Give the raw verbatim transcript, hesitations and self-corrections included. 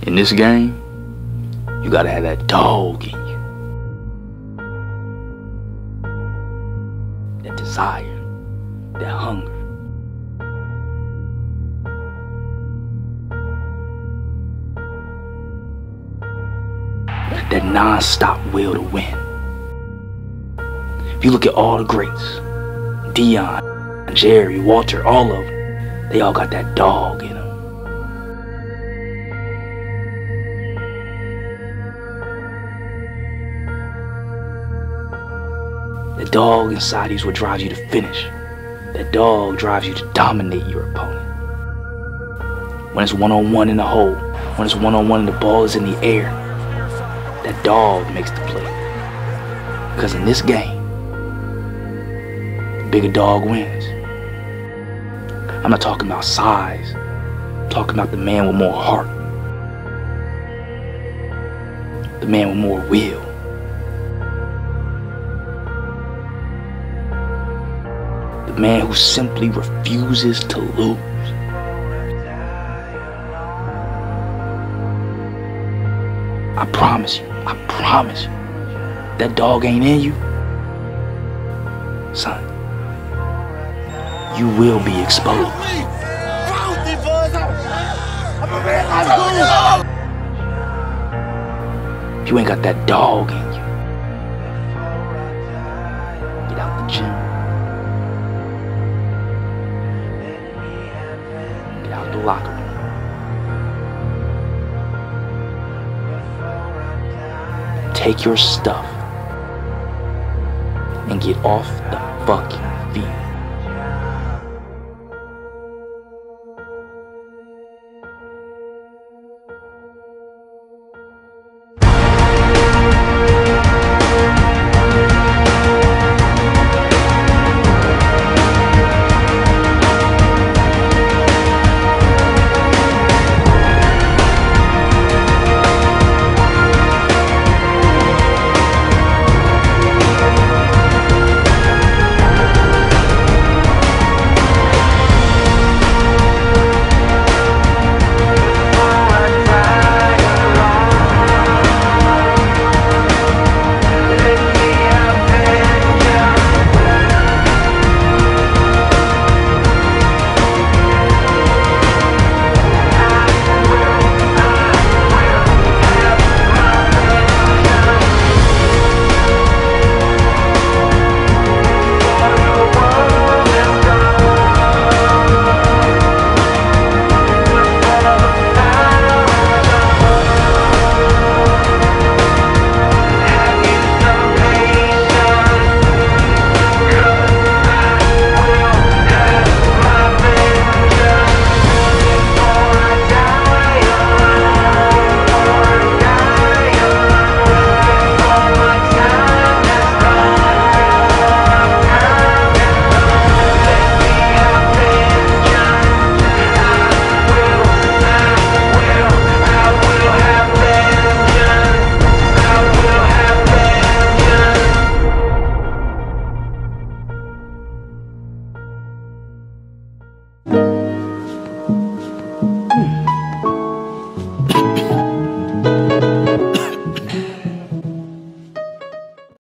In this game, you gotta have that dog in you. That desire, that hunger. That non-stop will to win. If you look at all the greats, Dion, Jerry, Walter, all of them, they all got that dog in them. The dog inside you is what drives you to finish. That dog drives you to dominate your opponent. When it's one-on-one in the hole, when it's one-on-one and the ball is in the air, that dog makes the play. Because in this game, the bigger dog wins. I'm not talking about size. I'm talking about the man with more heart. The man with more will. The man who simply refuses to lose. I promise you, I promise you, that dog ain't in you, son, you will be exposed. If you ain't got that dog in you, get out the gym. Get out the locker room. Take your stuff and get off the fucking field.